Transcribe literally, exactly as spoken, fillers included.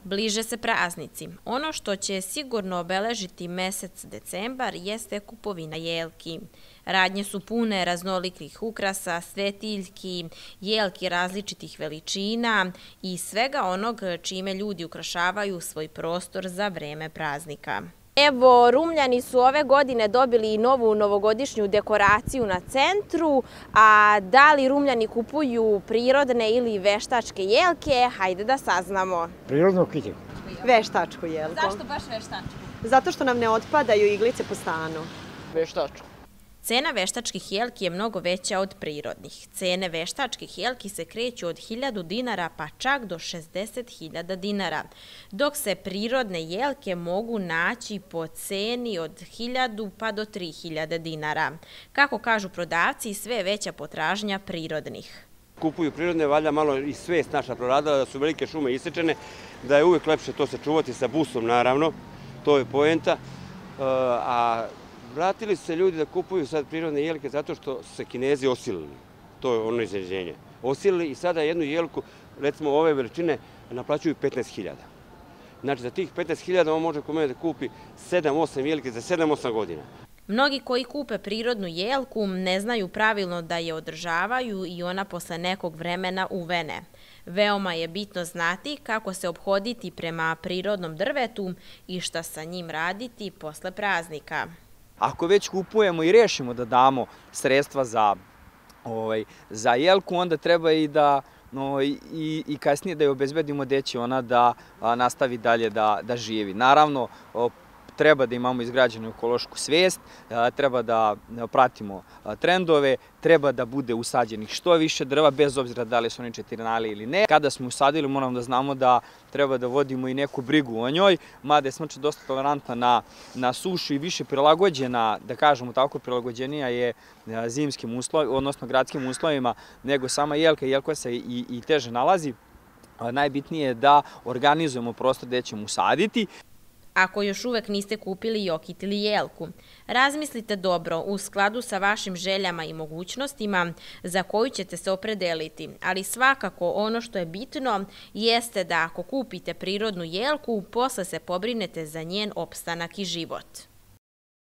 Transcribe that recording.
Bliže se praznici. Ono što će sigurno obeležiti mesec decembar jeste kupovina jelki. Radnje su pune raznolikih ukrasa, svetiljki, jelki različitih veličina i svega onog čime ljudi ukrašavaju svoj prostor za vreme praznika. Evo, Rumljani su ove godine dobili i novu novogodišnju dekoraciju na centru, a da li Rumljani kupuju prirodne ili veštačke jelke, hajde da saznamo. Prirodno kitje. Veštačku jelku. Zašto baš veštačku? Zato što nam ne otpadaju iglice po stanu. Veštačku. Cena veštačkih jelki je mnogo veća od prirodnih. Cene veštačkih jelki se kreću od hiljadu dinara pa čak do šezdeset hiljada dinara, dok se prirodne jelke mogu naći po ceni od hiljadu pa do tri hiljade dinara. Kako kažu prodavci, sve je veća potražnja prirodnih. Kupuju prirodne, valjda malo i svest naša proradila da su velike šume isečene, da je uvijek lepše to sačuvati sa busom, naravno, to je poenta, a vratili su se ljudi da kupuju sad prirodne jelke zato što su se Kinezi osilili. To je ono iznenađenje. Osilili i sada jednu jelku, recimo ove veličine, naplaćuju petnaest hiljada. Znači za tih petnaest hiljada on može kod mene da kupi sedam osam jelke za sedam osam godina. Mnogi koji kupe prirodnu jelku ne znaju pravilno da je održavaju i ona posle nekog vremena uvene. Veoma je bitno znati kako se ophoditi prema prirodnom drvetu i šta sa njim raditi posle praznika. Ako već kupujemo i rešimo da damo sredstva za, ovaj, za jelku, onda treba i da no, i, i kasnije da je obezbedimo gde će ona da a, nastavi dalje da, da živi. Naravno, o, treba da imamo izgrađenu ekološku svest, a, treba da pratimo a, trendove, treba da bude usađenih što više drva, bez obzira da li su oni četiri ili ne. Kada smo usadili, moramo da znamo da treba da vodimo i neku brigu o njoj, mada je smrča dosta tolerantna na, na sušu i više prilagođena, da kažemo tako, prilagođenija je zimskim uslovima, odnosno gradskim uslovima, nego sama jelka. Jelka se i, i teže nalazi. Najbitnije je da organizujemo prostor gde ćemo usaditi. Ako još uvek niste kupili jokit ili jelku, razmislite dobro u skladu sa vašim željama i mogućnostima za koju ćete se opredeliti, ali svakako ono što je bitno jeste da ako kupite prirodnu jelku, posle se pobrinete za njen opstanak i život.